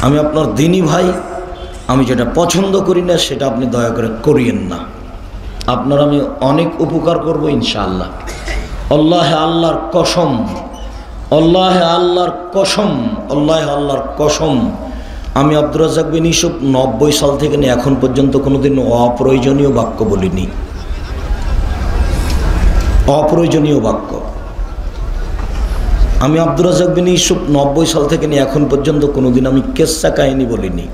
আমি আপনার দিনী ভাই, আমি যেটা পছন্দ করি না সেটা আপনি দয়া করে করিয়েন না। আপনার আমি অনেক উপকার করব ইনশাআল্লাহ। আল্লাহে আল্লাহর কসম, আল্লাহে আল্লাহর কসম, আল্লাহে আল্লাহর কসম, আমি আব্দুর রাজ্জাক বিন ইউসুফ 90 সাল থেকে নিয়ে এখন পর্যন্ত কোনোদিন অপ্রয়োজনীয় বাক্য বলিনি। অপ্রয়োজনীয় বাক্য আমি আব্দুর রাজ্জাক বিন ইউসুফ 90 সাল থেকে নিয়ে এখন পর্যন্ত কোনোদিন আমি কেসা কাহিনী বলিনি।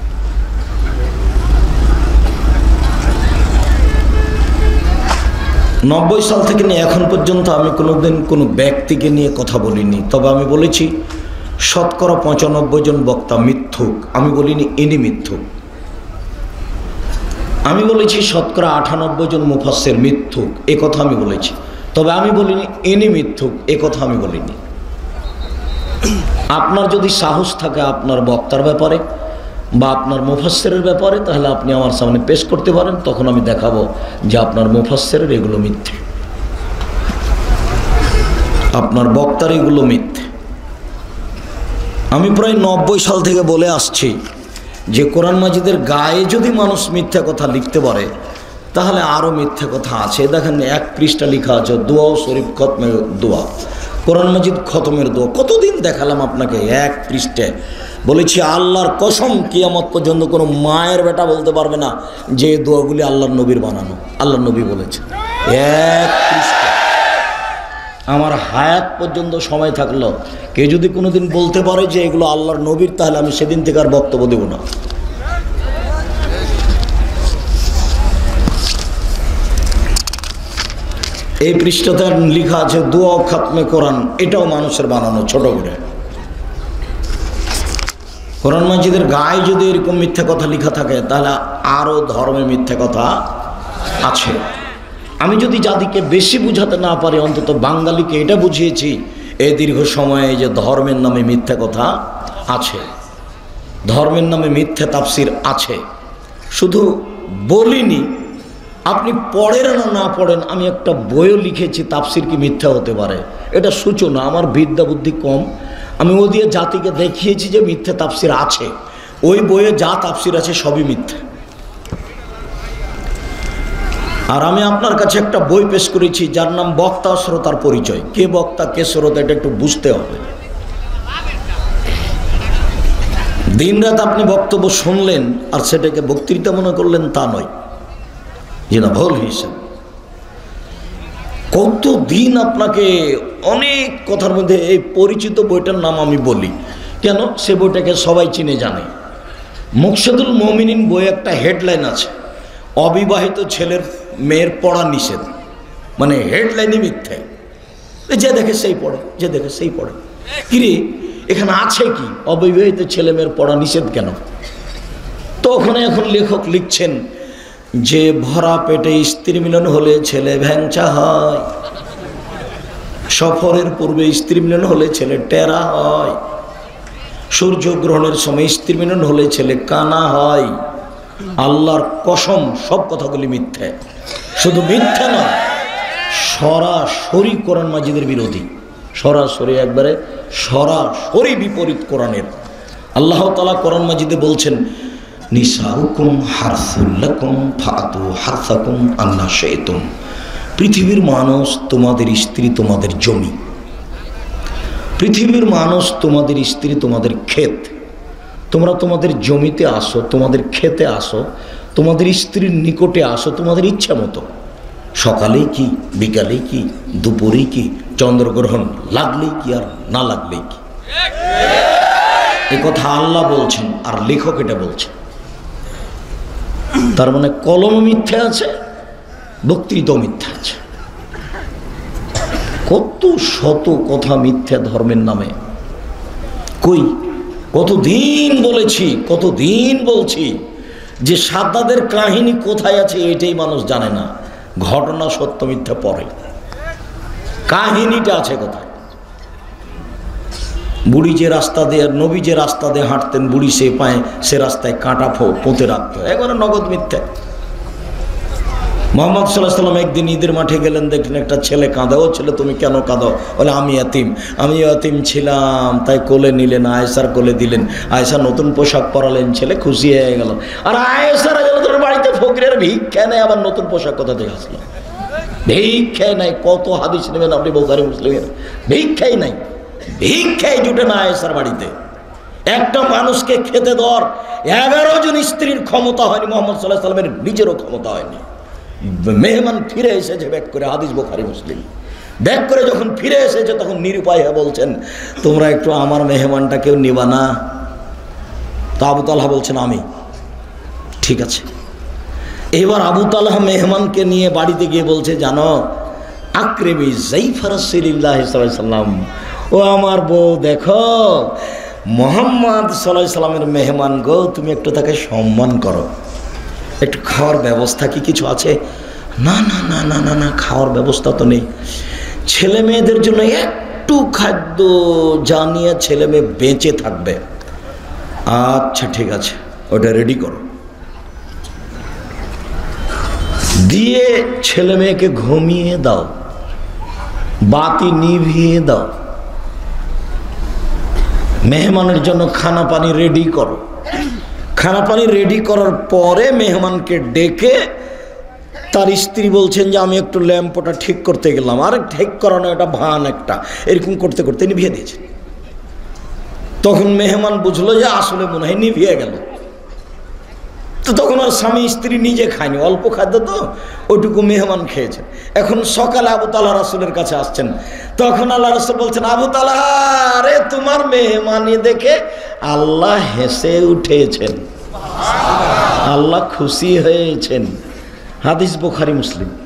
নব্বই সাল থেকে নিয়ে এখন পর্যন্ত আমি কোনোদিন কোনো ব্যক্তিকে নিয়ে কথা বলিনি। তবে আমি বলেছি শতকরা 95 জন বক্তা মিথ্যুক, আমি বলিনি ইনি মিথ্যুক। আমি বলেছি শতকরা 98 জন মুফাসসির মিথ্যুক, এ কথা আমি বলেছি। তবে আমি বলিনি ইনি মিথ্যুক, এ কথা আমি বলিনি। আপনার যদি সাহস থাকে আপনার বক্তার ব্যাপারে বা আপনার মুফাসসিরের ব্যাপারে, তাহলে আপনি আমার সামনে পেশ করতে পারেন, তখন আমি দেখাবো যে আপনার মুফাসসিরের এগুলো মিথ্যে, আপনার বক্তার এগুলো মিথ্যে। আমি প্রায় 90 সাল থেকে বলে আসছি যে কোরআন মাজিদের গায়ে যদি মানুষ মিথ্যা কথা লিখতে পারে তাহলে আরও মিথ্যা কথা আছে। দেখেন 1 পৃষ্ঠা লেখা আছে দোয়া শরীফ খতমের দোয়া, কোরআন মাজিদ খতমের দোয়া। কতদিন দেখালাম আপনাকে 1 পৃষ্ঠায়। বলেছি আল্লাহর কসম কিয়ামত পর্যন্ত কোনো মায়ের বেটা বলতে পারবে না যে দোয়াগুলি আল্লাহর নবীর বানানো, আল্লাহর নবী বলেছে। 1 পৃষ্ঠা আমার হায়াত পর্যন্ত সময় থাকলো কেউ যদি কোনোদিন বলতে পারে যে এগুলো আল্লাহর নবীর, তাহলে আমি সেদিন থেকে আর বক্তব্য দেব না। এই পৃষ্ঠাতে লেখা আছে দোয়া খাতমে কোরআন, এটাও মানুষের বানানো ছোট করে। কোরআন মাজিদের গায়ে যদি এরকম মিথ্যা কথা লেখা থাকে তাহলে আরও ধর্মে মিথ্যা কথা আছে। আমি যদি জাতিকে বেশি বুঝাতে না পারি, অন্তত বাঙালিকে এটা বুঝিয়েছি এই দীর্ঘ সময়ে যে ধর্মের নামে মিথ্যা কথা আছে, ধর্মের নামে মিথ্যা তাফসির আছে। শুধু বলিনি, আপনি পড়েন না পড়েন, আমি একটা বইও লিখেছি তাফসির কি মিথ্যা হতে পারে, এটা সূচনা। আমার বিদ্যা বুদ্ধি কম, আমি ও দিয়ে জাতিকে দেখিয়েছি যে মিথ্যা তাফসির আছে। ওই বইয়ে যা তাফসির আছে সবই মিথ্যা। আর আমি আপনার কাছে একটা বই পেশ করেছি যার নাম বক্তা শ্রোতার পরিচয়। কে বক্তা কে শ্রোতা এটা একটু বুঝতে হবে। দিনরাত আপনি বক্তব্য শুনলেন আর সেটাকে বক্তৃতা মনে করলেন তা নয়, যে না ভুল হিসাব। কতদিন আপনাকে অনেক কথার মধ্যে এই পরিচিত বইটার নাম আমি বলি কেন, সে বইটাকে সবাই চিনে জানে। মুকশেদুল মুমিনিন বই একটা হেডলাইন আছে, অবিবাহিত ছেলের মেয়ের পড়া নিষেধ, মানে হেডলাইনই মিথ্যে। যে দেখে সেই পড়ে, যে দেখে সেই পড়ে। কিরে এখানে আছে কি অবিবাহিত ছেলে মেয়ের পড়া নিষেধ কেন? তো ওখানে এখন লেখক লিখছেন যে ভরা পেটে স্ত্রী মিলন হলে ছেলে ভ্যাংচা হয়, সফরের পূর্বে স্ত্রী মিলন হলে ছেলে টেরা হয়, সূর্যগ্রহণের সময় স্ত্রী মিলন হলে ছেলে কানা হয়। আল্লাহর কসম সব কথাগুলি মিথ্যে। শুধু মিথ্যে না, সরাসরি কোরআন মাজিদের বিরোধী, সরাসরি একবারে সরাসরি বিপরীত কোরআনের। আল্লাহ তাআলা কোরআন মাজিদে বলছেন নিসাউকুম হারসুল লাকুম ফাতু হারসাকুম আন্না শাইতুম। পৃথিবীর মানুষ তোমাদের স্ত্রী তোমাদের জমি, পৃথিবীর মানুষ তোমাদের স্ত্রী তোমাদের ক্ষেত। তোমরা তোমাদের জমিতে আসো, তোমাদের খেতে আসো, তোমাদের স্ত্রীর নিকটে আসো তোমাদের ইচ্ছা মতো। সকালেই কি, বিকালেই কি, দুপুরেই কি, চন্দ্রগ্রহণ লাগলেই কি আর না লাগলেই কি। এ কথা আল্লাহ বলছেন আর লেখক এটা বলছেন। তার মানে কলম মিথ্যা আছে, বক্তৃতা মিথ্যা আছে। কত শত কথা মিথ্যা ধর্মের নামে। কই কতদিন বলেছি, কতদিন বলছি যে সাদ্দাদের কাহিনী কোথায় আছে এটাই মানুষ জানে না। ঘটনা সত্য মিথ্যা পরে, কাহিনীটা আছে কোথায়। বুড়ি যে রাস্তা দিয়ে, নবী যে রাস্তা দিয়ে হাঁটতেন, বুড়ি সে পায়ে সে রাস্তায় কাঁটা পুঁতে রাখত, একবারে নগদ মিথ্যা। মোহাম্মদ সাল্লাল্লাহু আলাইহি ওয়াসাল্লাম একদিন ঈদের মাঠে গেলেন, দেখলেন একটা ছেলে কাঁদে। ও ছেলে তুমি কেন কাঁদো? বলে আমি ইয়াতিম ছিলাম, তাই কোলে নিলেন, আয়েশার কোলে দিলেন। আয়েশা নতুন পোশাক পরালেন, ছেলে খুশি হয়ে গেল। আর আয়েশার তোর বাড়িতে ফকিরের ভিক্ষা নেই, আবার নতুন পোশাক কোথা থেকে আসলো? ভিক্ষাই নাই। কত হাদিস নেবেন আপনি বুখারী মুসলিমের? ভিক্ষাই নাই, ভিক্ষাই জুটে না আয়েশার বাড়িতে। একটা মানুষকে খেতে দেওয়ার 11 জন স্ত্রীর ক্ষমতা হয়নি, মুহাম্মদ সাল্লাল্লাহু আলাইহি ওয়াসাল্লামের নিজেরও ক্ষমতা হয়নি। মেহমান ফিরে এসেছে ব্যাক করে, হাদিস বুখারী মুসলিম। ব্যাক করে যখন ফিরে এসেছে তখন নিরুপায় হয়ে বলছেন, তোমরা একটু আমার মেহমানটা কেউ নিবা না? তো আবু তালহা বলছেন আমি। ঠিক আছে। এবার আবু তালহা মেহমানকে নিয়ে বাড়িতে গিয়ে বলছে, জানো আকরিমি যায়ফা রাসূলিল্লাহ সাল্লাল্লাহু আলাইহি ওয়াসাল্লাম, ও আমার বউ দেখো মুহাম্মদ সাল্লাল্লাহু আলাইহি ওয়াসাল্লামের মেহমান গো, তুমি একটু তাকে সম্মান করো। একটু খাওয়ার ব্যবস্থা কি কিছু আছে? না না না না না না, খাওয়ার ব্যবস্থা তো নেই। ছেলে মেয়েদের জন্য একটু খাদ্য জানিয়ে ছেলে মেয়ে বেঁচে থাকবে। আচ্ছা ঠিক আছে, ওটা রেডি করো। দিয়ে ছেলে মেয়েকে ঘুমিয়ে দাও, বাতি নিভিয়ে দাও, মেহমানের জন্য খানা পানি রেডি করো। খানা পানি রেডি করার পরে মেহমানকে ডেকে তার স্ত্রী বলছেন যে আমি একটু ল্যাম্পটা ঠিক করতে গেলাম। আর ঠিক করানো এটা ভান একটা, এরকম করতে করতে নিভিয়ে দিয়েছেন। তখন মেহমান বুঝলো যে আসলে মনে হয় নিভিয়ে গেল। তো তখন আর স্বামী স্ত্রী নিজে খায়নি, অল্প খাদ্য তো ওইটুকু মেহমান খেয়েছেন। এখন সকালে আবু তালহা রাসূলের কাছে আসছেন। তখন আল্লাহ রাসূল বলছেন, আবু তালহা রে, তোমার মেহমানি দেখে আল্লাহ হেসে উঠেছেন, আল্লাহ খুশি হয়েছেন। হাদিস বুখারী মুসলিম।